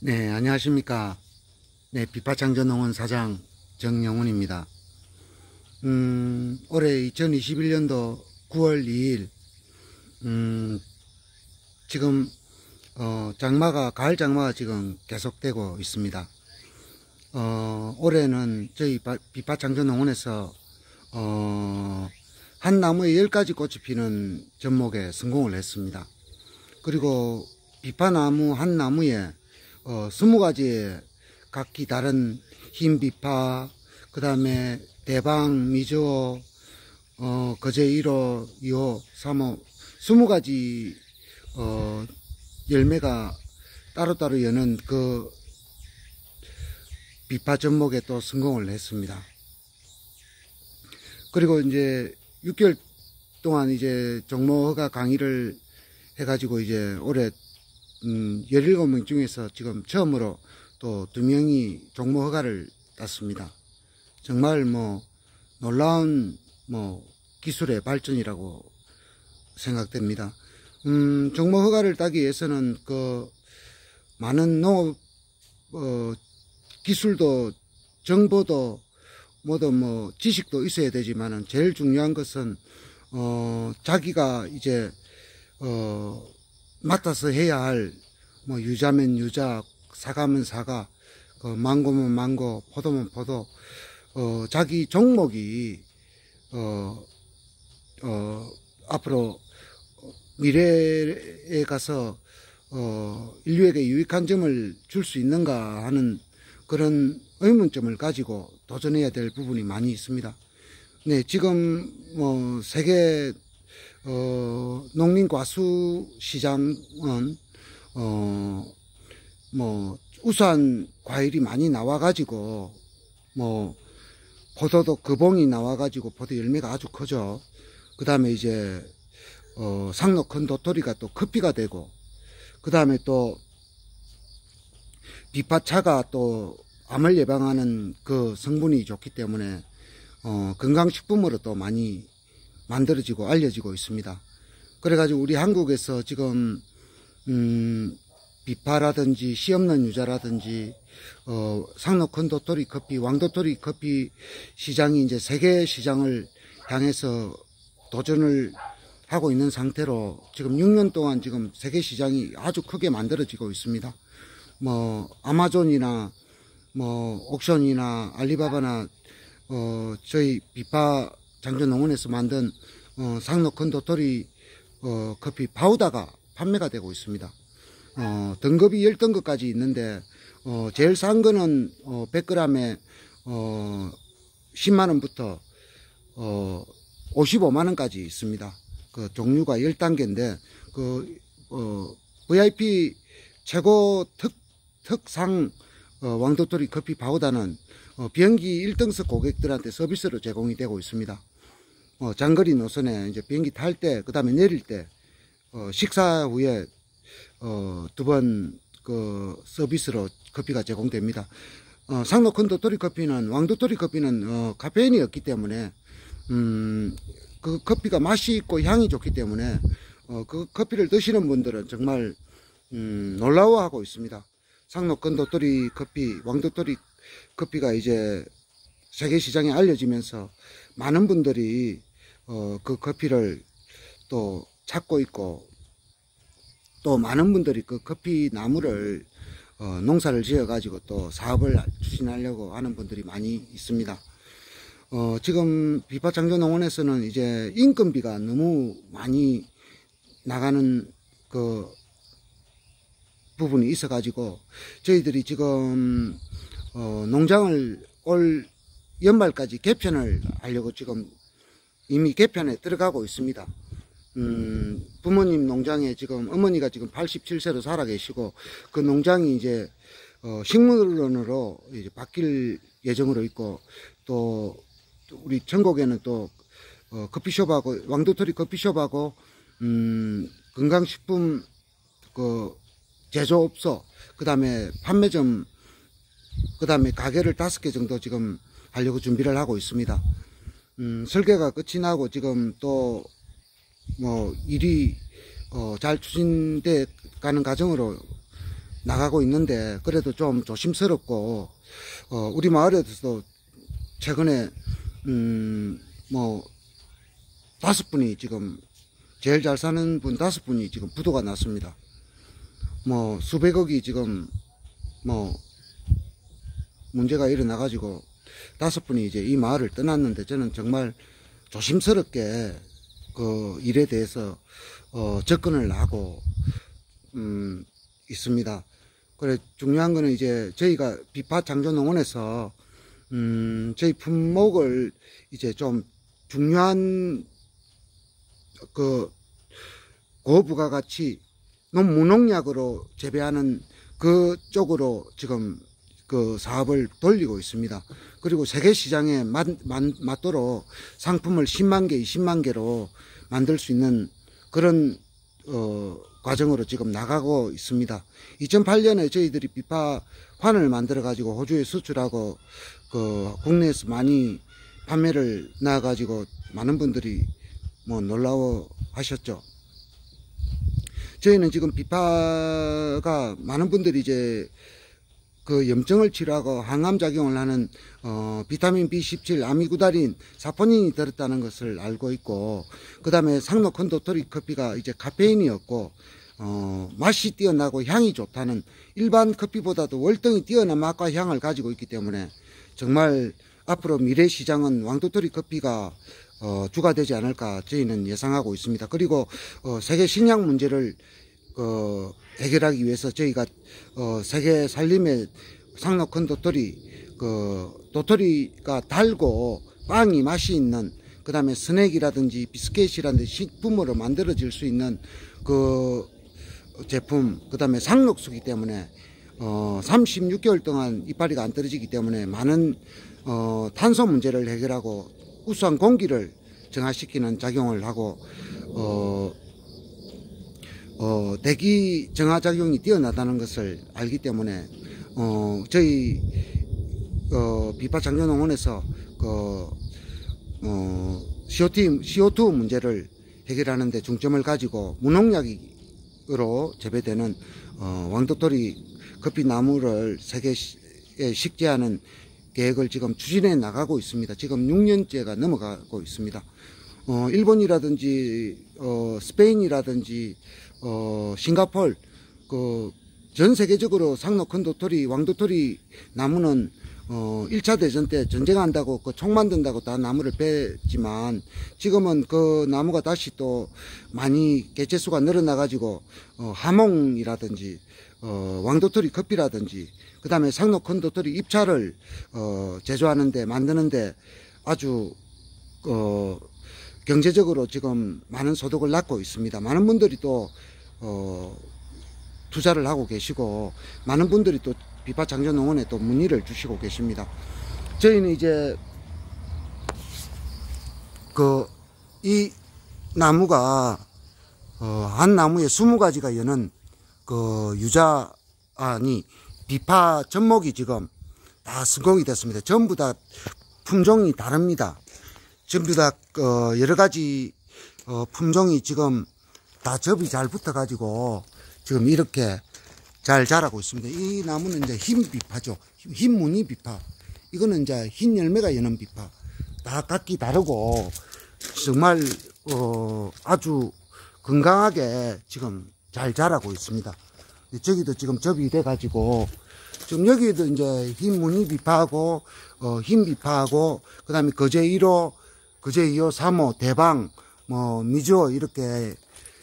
네, 안녕하십니까. 네, 비파창전농원 사장 정영훈입니다. 올해 2021년도 9월 2일, 지금, 가을 장마가 지금 계속되고 있습니다. 올해는 저희 비파창전농원에서, 한 나무에 10가지 꽃이 피는 접목에 성공을 했습니다. 그리고 비파나무 한 나무에 20가지의 각기 다른 흰 비파, 그 다음에 대방, 미주호, 거제 1호, 2호, 3호, 20가지, 열매가 따로따로 여는 그 비파 접목에 또 성공을 했습니다. 그리고 이제 6개월 동안 이제 종모허가 강의를 해가지고 이제 올해 17명 중에서 지금 처음으로 또 2명이 종모 허가를 땄습니다. 정말 놀라운 기술의 발전이라고 생각됩니다. 종모 허가를 따기 위해서는 많은 농업 기술도 정보도 지식도 있어야 되지만은 제일 중요한 것은 자기가 이제 맡아서 해야 할 유자면 유자, 사과면 사과, 망고면 망고, 포도면 포도, 자기 종목이 앞으로 미래에 가서 인류에게 유익한 점을 줄 수 있는가 하는 그런 의문점을 가지고 도전해야 될 부분이 많이 있습니다. 네, 지금 세계 농림과수시장은 우수한 과일이 많이 나와가지고 포도도 거봉이 나와가지고 포도 열매가 아주 크죠. 그 다음에 이제 상록 큰 도토리가 또 커피가 되고, 그 다음에 또 비파차가 또 암을 예방하는 그 성분이 좋기 때문에 건강식품으로 또 많이 만들어지고 알려지고 있습니다. 그래가지고 우리 한국에서 지금 비파라든지 씨 없는 유자라든지 상록 큰 도토리 커피, 왕도토리 커피 시장이 이제 세계 시장을 향해서 도전을 하고 있는 상태로 지금 6년 동안 지금 세계 시장이 아주 크게 만들어지고 있습니다. 아마존이나 옥션이나 알리바바나 저희 비파 장전농원에서 만든 상록 큰 도토리 커피 파우더가 판매가 되고 있습니다. 등급이 10등급까지 있는데 제일 싼 거는 100g에 10만원부터 55만원까지 있습니다. 그 종류가 10단계인데 VIP 최고 특상 왕도토리 커피 파우더는 비행기 1등석 고객들한테 서비스로 제공이 되고 있습니다. 장거리 노선에 이제 비행기 탈 때, 그 다음에 내릴 때, 식사 후에, 2번 서비스로 커피가 제공됩니다. 상록 큰 도토리 커피는, 왕도토리 커피는, 카페인이 없기 때문에, 그 커피가 맛이 있고 향이 좋기 때문에, 그 커피를 드시는 분들은 정말, 놀라워하고 있습니다. 상록 큰 도토리 커피, 왕도토리 커피가 이제 세계 시장에 알려지면서 많은 분들이 그 커피를 또 찾고 있고, 또 많은 분들이 그 커피 나무를 농사를 지어 가지고 또 사업을 추진하려고 하는 분들이 많이 있습니다. 지금 비파창조농원에서는 이제 인건비가 너무 많이 나가는 그 부분이 있어 가지고 저희들이 지금 농장을 올 연말까지 개편을 하려고 지금 이미 개편에 들어가고 있습니다. 부모님 농장에 지금 어머니가 지금 87세로 살아 계시고 그 농장이 이제 식물원으로 이제 바뀔 예정으로 있고, 또 우리 전국에는 또 커피숍하고 왕도토리 커피숍하고 건강식품 제조업소, 그 다음에 판매점, 그 다음에 가게를 5개 정도 지금 하려고 준비를 하고 있습니다. 설계가 끝이 나고 지금 또 일이 잘 추진돼 가는 과정으로 나가고 있는데, 그래도 좀 조심스럽고, 우리 마을에서도 최근에, 뭐, 5분이 지금, 제일 잘 사는 분 5분이 지금 부도가 났습니다. 뭐, 수백억이 지금, 뭐, 문제가 일어나가지고, 5분이 이제 이 마을을 떠났는데, 저는 정말 조심스럽게, 그 일에 대해서, 접근을 하고, 있습니다. 그래, 중요한 거는 이제 저희가 비파 장조농원에서, 저희 품목을 이제 좀 중요한 그 고부가가치 무농약으로 재배하는 그 쪽으로 지금 그 사업을 돌리고 있습니다. 그리고 세계 시장에 맞도록 상품을 10만 개, 20만 개로 만들 수 있는 그런 과정으로 지금 나가고 있습니다. 2008년에 저희들이 비파환을 만들어 가지고 호주에 수출하고 그 국내에서 많이 판매를 나와 가지고 많은 분들이 뭐 놀라워 하셨죠. 저희는 지금 비파가 많은 분들이 이제 그 염증을 치료하고 항암 작용을 하는 비타민 B17, 아미구다린, 사포닌이 들었다는 것을 알고 있고, 그 다음에 상록큰 도토리 커피가 이제 카페인이 없고 맛이 뛰어나고 향이 좋다는, 일반 커피보다도 월등히 뛰어난 맛과 향을 가지고 있기 때문에 정말 앞으로 미래 시장은 왕도토리 커피가 주가 되지 않을까 저희는 예상하고 있습니다. 그리고 세계 식량 문제를 해결하기 위해서 저희가 세계 살림의 상록큰 도토리, 도토리가 달고 빵이 맛이 있는, 그 다음에 스낵이라든지 비스켓이라든지 식품으로 만들어질 수 있는 그 제품, 그 다음에 상록수기 때문에 36개월 동안 이파리가 안 떨어지기 때문에 많은 탄소 문제를 해결하고 우수한 공기를 정화시키는 작용을 하고 대기 정화작용이 뛰어나다는 것을 알기 때문에 저희 비파 장조농원에서 CO2 문제를 해결하는 데 중점을 가지고 무농약으로 재배되는 왕도토리 커피 나무를 세계에 식재하는 계획을 지금 추진해 나가고 있습니다. 지금 6년째가 넘어가고 있습니다. 일본이라든지 스페인이라든지 싱가폴, 전 세계적으로 상록큰 도토리, 왕도토리 나무는 1차 대전 때 전쟁한다고 총 만든다고 다 나무를 뺐지만, 지금은 그 나무가 다시 또 많이 개체수가 늘어나 가지고 하몽이라든지 왕도토리 커피라든지, 그 다음에 상록큰 도토리 잎차를 제조하는데 만드는데 아주 경제적으로 지금 많은 소득을 낳고 있습니다. 많은 분들이 또 투자를 하고 계시고, 많은 분들이 또 비파 장조농원에 또 문의를 주시고 계십니다. 저희는 이제 이 나무가 한 나무에 20가지가 여는 유자아니 비파 접목이 지금 다 성공이 됐습니다. 전부 다 품종이 다릅니다. 전부 다 여러 가지 품종이 지금 다 접이 잘 붙어 가지고 지금 이렇게 잘 자라고 있습니다. 이 나무는 이제 흰 비파죠. 흰 무늬 비파. 이거는 이제 흰 열매가 여는 비파. 다 각기 다르고 정말 아주 건강하게 지금 잘 자라고 있습니다. 저기도 지금 접이 돼 가지고 지금 여기도 이제 흰 무늬 비파하고 흰 비파하고, 그다음에 거제 1호, 거제 2호, 3호, 대방, 미주호 이렇게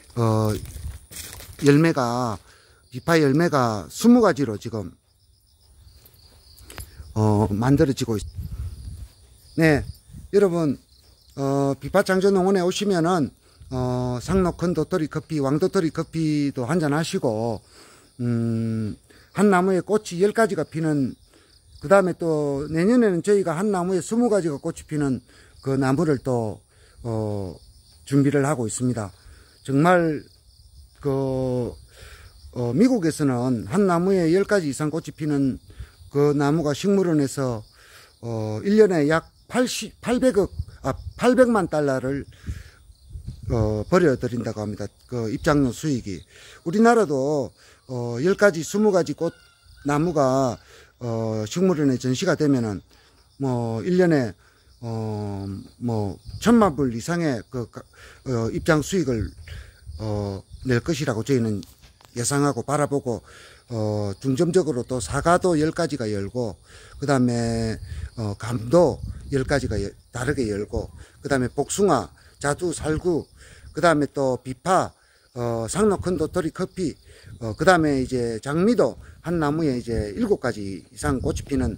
열매가, 비파 열매가 20가지로 지금 만들어지고 있습니다. 네, 여러분 비파 장조농원에 오시면은 상록큰 도토리 커피, 왕도토리 커피도 한잔 하시고, 한 나무에 꽃이 10가지가 피는, 그 다음에 또 내년에는 저희가 한 나무에 20가지가 꽃이 피는 그 나무를 또 준비를 하고 있습니다. 정말 미국에서는 한 나무에 10가지 이상 꽃이 피는 그 나무가 식물원에서 1년에 약 800만 달러를 벌여드린다고 합니다. 그 입장료 수익이. 우리나라도 10가지, 20가지 꽃 나무가 식물원에 전시가 되면은 뭐 1년에 뭐 1,000만 불 이상의 입장 수익을 낼 것이라고 저희는 예상하고 바라보고, 중점적으로 또 사과도 10가지가 열고, 그 다음에 감도 10가지가 다르게 열고, 그 다음에 복숭아, 자두, 살구, 그 다음에 또 비파, 상록큰 도토리 커피, 그 다음에 이제 장미도 한 나무에 이제 7가지 이상 꽃이 피는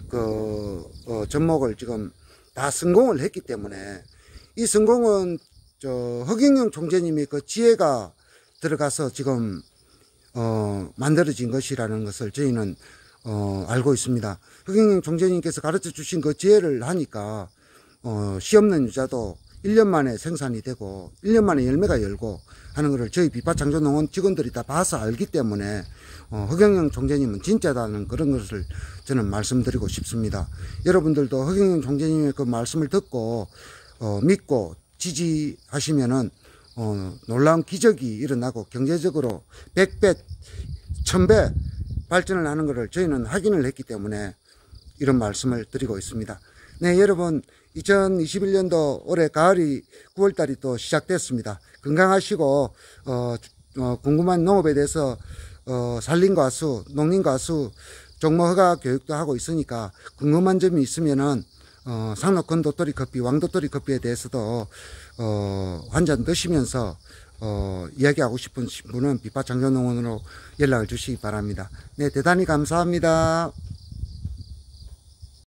접목을 지금 다 성공을 했기 때문에, 이 성공은 허경영 총재님의 그 지혜가 들어가서 지금 만들어진 것이라는 것을 저희는 알고 있습니다. 허경영 총재님께서 가르쳐 주신 그 지혜를 하니까 시없는 유자도 1년 만에 생산이 되고 1년 만에 열매가 열고 하는 것을 저희 비파창조농원 직원들이 다 봐서 알기 때문에 허경영 총재님은 진짜다는 그런 것을 저는 말씀드리고 싶습니다. 여러분들도 허경영 총재님의 그 말씀을 듣고 믿고 지지하시면은 놀라운 기적이 일어나고 경제적으로 100배, 1000배 발전을 하는 것을 저희는 확인을 했기 때문에 이런 말씀을 드리고 있습니다. 네, 여러분, 2021년도 올해 가을이 9월달이 또 시작됐습니다. 건강하시고 궁금한 농업에 대해서 산림과수, 농림과수 종목허가 교육도 하고 있으니까 궁금한 점이 있으면은 상록큰 도토리 커피, 왕도토리 커피에 대해서도 한 잔 드시면서 이야기하고 싶은 분은 비파창조농원으로 연락을 주시기 바랍니다. 네, 대단히 감사합니다.